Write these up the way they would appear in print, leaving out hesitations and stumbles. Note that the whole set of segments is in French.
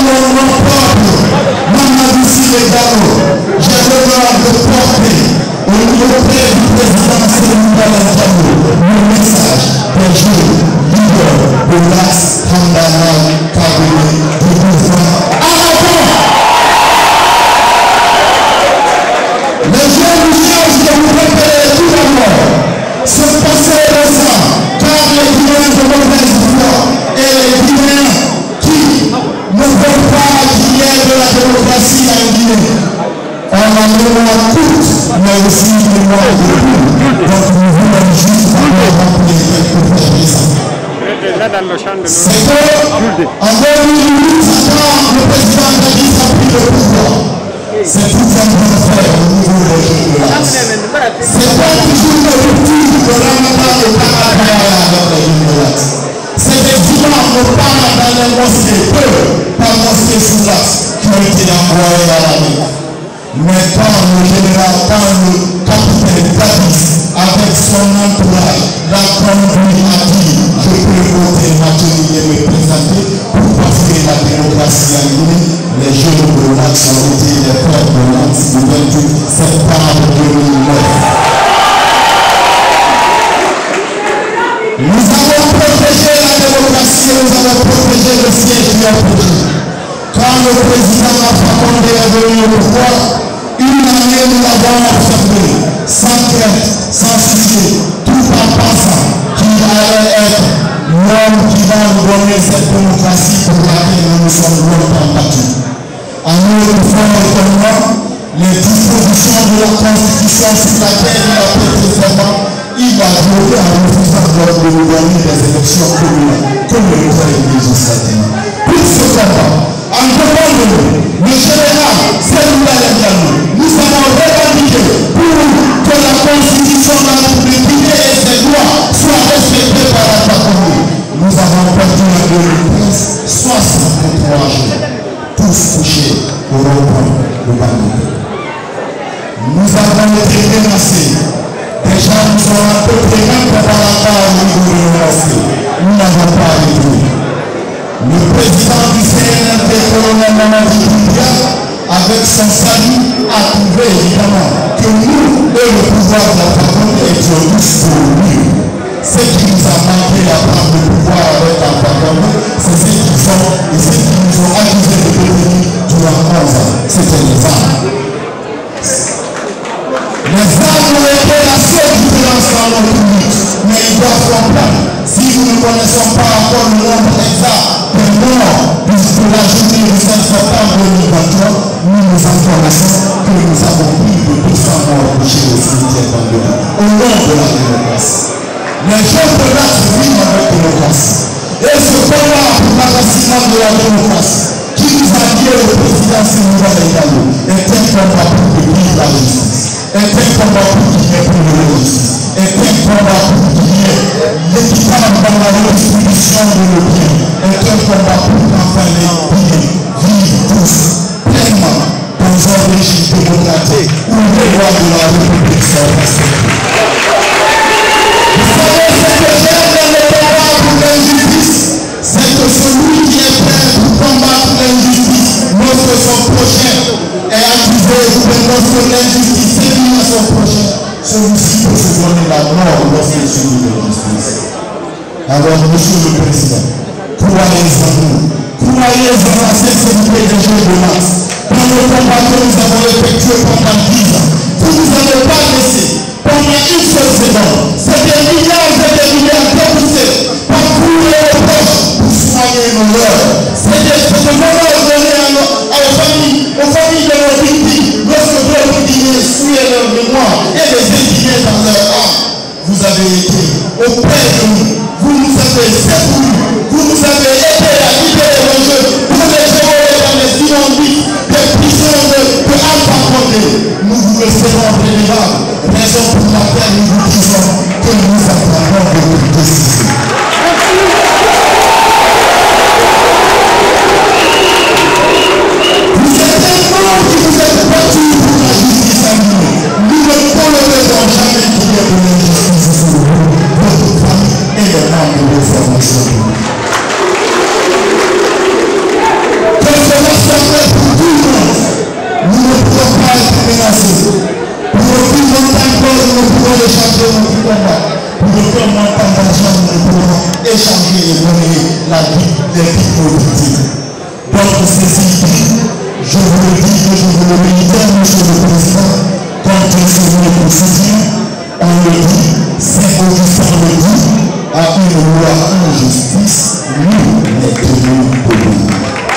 mon peuple, Mamadou Sile Diallo, j'ai l'honneur de porter au niveau du président Sénégal Diallo le message des jeunes leaders de l'Axe Kandana Kabine du mouvement Aragon. Les jeunes villages de vous préparer tout d'abord ce passé récent, car les Guinéens de mauvaise foi et les Guinéens qui ne veulent pas qu'il y ait de la démocratie en Guinée. On a mémoire courte, mais aussi mémoire de tout. Donc nous voulons juste rappeler quelques faits récents. C'est qu'en 2008, quand le président Dadis a pris le pouvoir, c'est tout un grand frère au niveau des jeunes de l'Axe. C'est pas toujours le rupture de Ramadan et Takakaya avec les jeunes de l'Axe. C'est des imams au Pana dans les mosquées, peu par mosquée sous l'Axe, qui ont été envoyés à la Mecque. Mais quand le général, quand le capitaine Dadis, avec son entourage, l'a conduit à dire je peux voter Mathieu et me présenter pour passer la démocratie en Guinée, les jeunes de l'Axe ont été les frères de l'Axe du 28 septembre 2009. Nous avons protégé la démocratie et nous avons protégé le siège qui a protégé. Quand le président Fakonde est venu au pouvoir, une année nous l'avons observé, sans crainte, sans souci, tout en pensant qu'il allait être l'homme qui va nous donner cette démocratie pour laquelle nous nous sommes longtemps battus. En notre fond étonnement, les dispositions de la Constitution sur laquelle il a prêté serment, il a voté en refusant de nous donner des élections communales, comme le conseil législatif. Pour ce combat, en devant de nous, le général Sénégal Diallo, nous avons revendiqué pour que la Constitution de la République et ses lois soient respectées par la Fakonde. Nous avons perdu en 2013 63 jeunes, tous touchés au rond-point de Bamako. Nous avons été menacés. Des gens nous ont à peu près même préparatoires au niveau de l'université. Nous n'avons pas retrouvé. Le président du CNRD, colonel Mamadou Doumbouya, avec son salut, a trouvé évidemment que nous et le pouvoir de la Fakonde étions tous pour lui. Ce qui nous a manqué à prendre le pouvoir avec la Fakonde, c'est ce qu'ils ont et ce qui nous ont accusés de devenir durant 11 ans. C'était les armes. Les armes ont été la seule différence dans notre lutte, mais ils doivent comprendre. Si nous ne connaissons pas encore le nombre exact des morts pour la journée du 5 septembre 2023, nous nous informaissons que nous avons plus de 200 morts couchés au cimetière d'Angola, au nom de la démocratie. Les jeunes de l'Axe vivent avec démocratie. Et ce combat pour l'avancement de la démocratie, qui nous a lié au président Sénégal Diallo, est un combat pour que vive la justice, est un combat pour qu'il y ait plus de justice, est un combat pour qu'il y ait l'équitable dans la redistribution de nos biens, est un combat pour qu'enfin les pays vivent tous pleinement dans un régime démocratique où les lois de la République sont respectées. Vous savez ce que j'aime dans le combat pour l'injustice, c'est que celui qui est prêt pour combattre l'injustice lorsque son prochain est accusé ou lorsque l'injustice sévit à son prochain, celui-ci peut se donner la mort lorsqu'il subit l'injustice. Alors, monsieur le président, croyez en nous, croyez en la sincérité des jeunes de l'Axe. Dans le combat que nous avons effectué pendant 10 ans, vous ne nous avez pas laissé pendant une seule seconde. C'est des milliards et des milliards dépoussés par coups et aux poches pour soigner nos leurs. C'est des malheurs donnés aux familles de nos victimes lorsque d'autres Guinéens souillent leur mémoire et les indigner dans leur âme. Vous avez été auprès de nous, vous nous avez secourus, vous nous avez aidés à libérer nos jeunes pour les envoyer dans les inondites des prisons de Alpha Condé. Nous vous le serons redevable, raison pour laquelle nous vous disons que nous attendons de votre décision. des hypocrites. Donc ceci dit, je vous le dis et je vous le réitère, Monsieur le Président, quand je suis venu pour soutien, on le dit, Saint-Augustin le dit, à une loi injustice, nous les tenons d'obéir.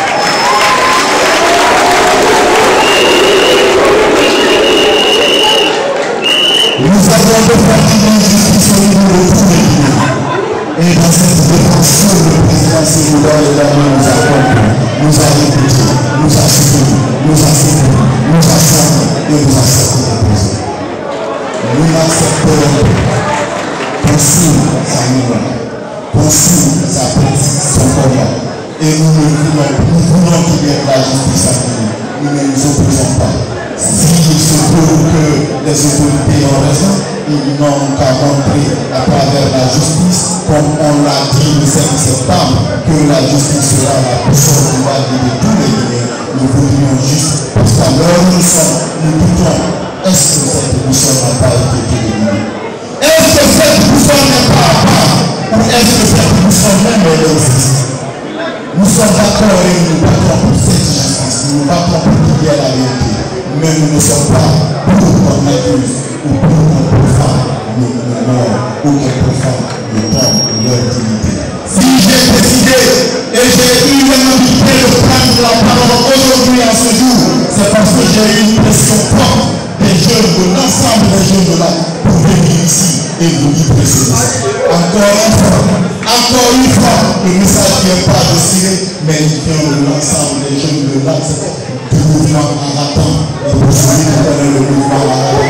Nous avons défendu l'injustice au niveau de tous les pays. Et dans cette défense, le président Sénégal et l'Allemagne nous a compris, nous a écoutés, nous a soutenus, nous a soutenus, nous a formés et nous a sortis de prison. Nous n'accepterons qu'on signe sa mémoire, qu'on signe sa place, son combat. Et nous voulons qu'il y ait la justice à venir. Nous ne nous opposons pas. S'il se trouve que les autorités ont raison, ils n'ont qu'à montrer à travers la justice, comme on l'a dit le 5 septembre, que la justice sera la boussole de la vie de tous les Guinéens. Nous voudrions juste, parce qu'à l'heure où nous sommes, nous doutons, est-ce que cette boussole n'a pas été éliminée? Est-ce que cette boussole n'est pas à part? Ou est-ce que cette boussole même elle existe? Nous sommes d'accord et nous nous battons pour cette justice, nous nous battons pour qu'il y ait la vérité. Mais nous ne sommes pas pour qu'on accuse ou pour qu'on profane nos morts ou qu'on profane le temps de leur dignité. Si j'ai décidé et j'ai eu l'humilité de prendre la parole aujourd'hui à ce jour, c'est parce que j'ai eu une pression forte des jeunes, de l'ensemble des jeunes de là, pour venir ici et vous livrer ce message. Encore une fois, le message ne vient pas de Siré, mais il vient de l'ensemble des jeunes de là. Du mouvement Araton et pour celui qui connaît le mouvement Araton.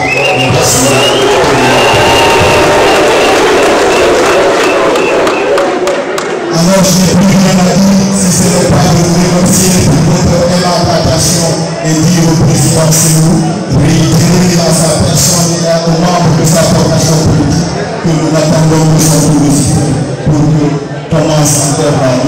Alors je n'ai plus rien à dire si ce n'est pas de vous remercier pour votre élaboration et dire au président Sénou, réitérer à sa personne et aux membres de sa formation politique que nous attendons de son publicité pour que commence encore la